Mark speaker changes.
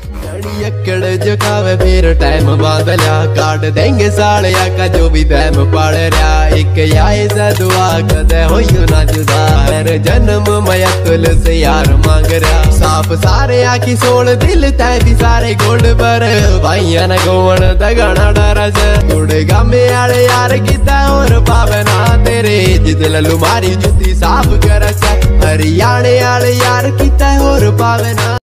Speaker 1: अकड़ जो खावे फिर टाइम बांध लिया, काट देंगे सालिया का जो भी टाइम पड़ रहा। एक आए सा दुआ कदे होइयो ना जुदा, हर जन्म मैं तुल से यार मांग रहा। साफ सारे आखी सोल दिल तै भी सारे गोल्ड पर, भाइया न गोवन दगना डर से गुड़ गामे आले यार किता और पावना तेरे जिद ललू मारी जुती साफ कर हरियाणे आले यार किता और पावना।